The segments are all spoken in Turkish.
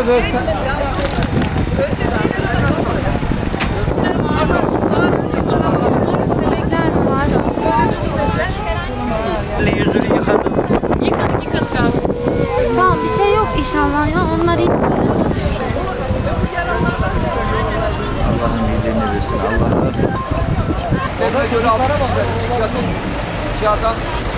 Yüzünü yıkadım. Yıkadık abi. Tamam bir şey yok inşallah ya. Onlar iyi. Allah'ın iyiliğini versin. Allah'ın. Şöyle altına bak. Kağıdan.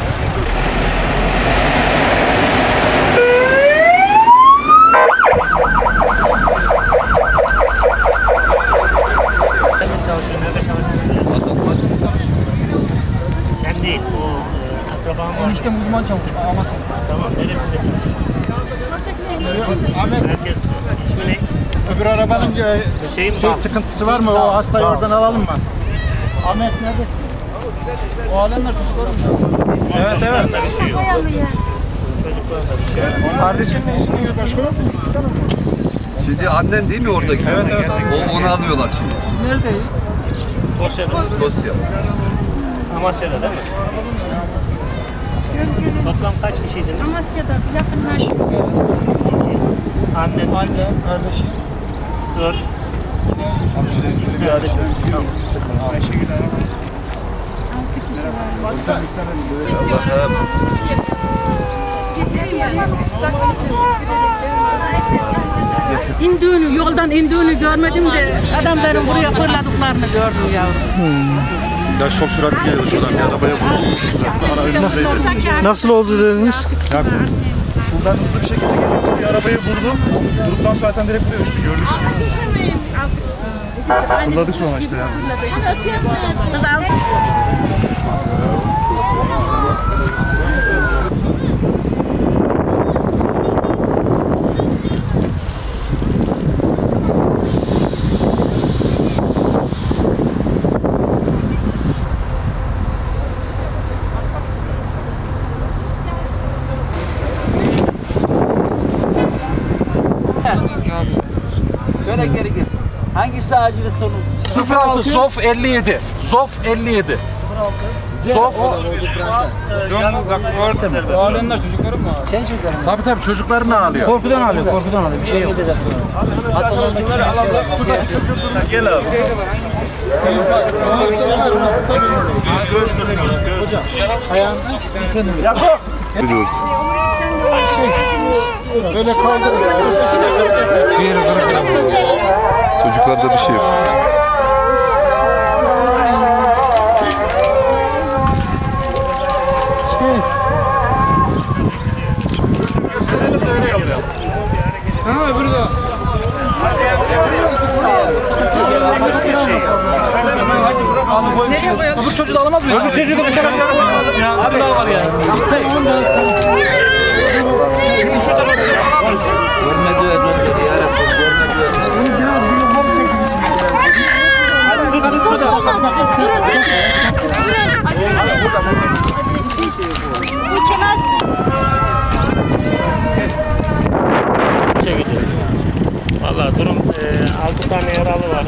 Sen değil, o akraban var. Eniştem uzman çavuş. Amasya'da. Tamam, neresinde çalışıyor? Ahmet, Herkes ismi ne? öbür arabanın Hüseyin şey sıkıntısı var mı? O hastayı oradan alalım mı? Ahmet nerede? O alanlar çocuklarım. Evet evet. Çocuklarında bir şey yok. Çocuklarında bir şey yok. Kardeşin ne işini yapıyor başkanım? Şimdi annen değil mi oradaki? Evet evet. Onu alıyorlar şimdi. Biz neredeyiz? Tosya'da. Dosya. Amasya'da değil mi? Toplam kaç kişiydiniz? Amasya'da yakınlar. Annen, Anne, kardeşim. 4. Allah'ım. İndiğini, yoldan indiğini görmedim de adamların buraya fırladıklarını gördüm yavrum. Ya çok süratli geliyor şuradan bir arabaya vurulmuş. Ara önümüzdeydi. Nasıl oldu dediniz? Ya şuradan hızlı bir şekilde geliyor. Bir arabayı vurdum. Vurduktan sonra zaten direkt buraya uçtu. Gördük. Fırladık sonra işte yani. Şöyle geri gir. Hangisi acil sonu? 06 Sof 57. Sof 57. Sof. O alanlar çocuklarım mı? Sen çocuklarım. Tabii çocuklarını alıyor. Korkudan alıyor, korkudan alıyor. Bir şey yok. Gel abi. Ayağında. Biliyoruz. Böyle kaldırıyor. Bir yere bırakıyor. Çocuklarda bir şey yok. Ha öbürü de. Öbür çocuğu da alamaz mıyız? Öbür çocuğu da bu tarafa alalım ya. Abi daha var ya. Görmedi ödülleri yarabbim. Çekici. Valla durum 6 tane yaralı var.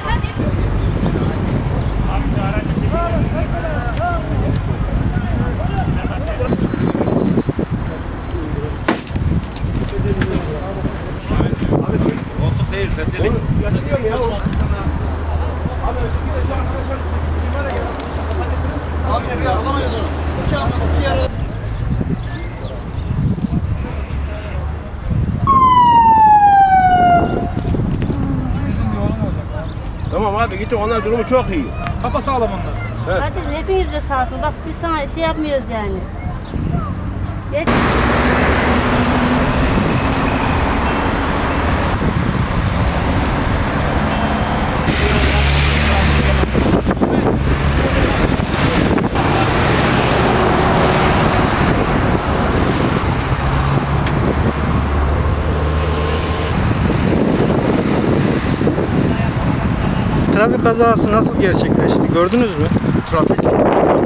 Koltuk değil, sendelik. Tamam abi gittim, onlar durumu çok iyi. Sapasağlam onlar. Hadi hepiniz de sağ olsun. Bak biz sana şey yapmıyoruz yani. Geç. Trafik kazası nasıl gerçekleşti? Gördünüz mü? Trafik çok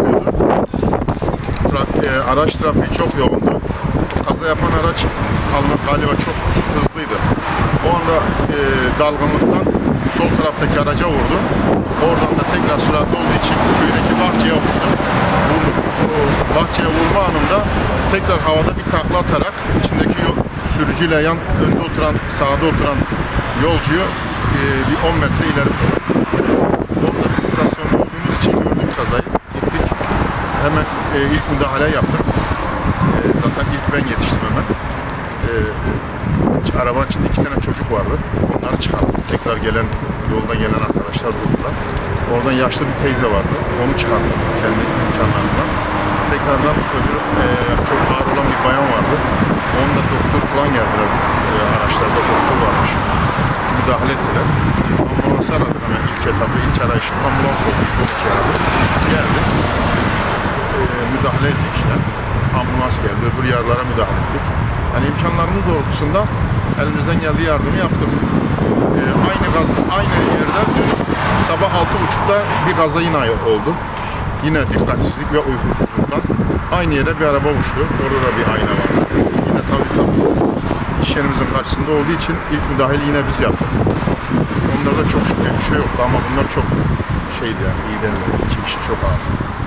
yoğundu. Araç trafiği çok yoğundu. Kaza yapan araç galiba çok hızlıydı. O anda dalgınlıktan sol taraftaki araca vurdu. Oradan da tekrar süratli olduğu için köydeki bahçeye uçtu. O bahçeye vurma anında tekrar havada bir takla atarak içindeki sürücüyle önde oturan sağda oturan yolcuyu bir 10 metre ileri fırlattı. Onda biz istasyonda olduğumuz için gördük kazayı. Gittik. Hemen ilk müdahale yaptık. Zaten ilk ben yetiştim hemen. Arabanın içinde 2 tane çocuk vardı. Onları çıkarttık. Tekrar yolda gelen arkadaşlar buldular. Oradan yaşlı bir teyze vardı. Onu çıkarttık kendi imkanlarından. Tekrardan öbür çok ağır olan bir bayan vardı. Onun da doktor falan geldiler. Araçlarda doktor varmış. Müdahale ettiler. Ambulans aradık hemen ilk etapta. İlk arayışım ambulans oldu. 112 aradı. Geldi. Müdahale ettik işte. Ambulans geldi. Öbür yaralara müdahale ettik. Yani imkanlarımız doğrultusunda elimizden geldiği yardımı yaptık. Aynı yerde dün sabah 6.30'da bir kaza yine oldu. Yine dikkatsizlik ve uykusuzluktan aynı yere bir araba uçtu. Orada da bir ayna vardı. Yine tabii iş yerimizin karşısında olduğu için ilk müdahale yine biz yaptık. Onlarda çok şüpheli bir şey yoktu ama bunlar çok şeydi yani iyi derler. 2 kişi çok ağır.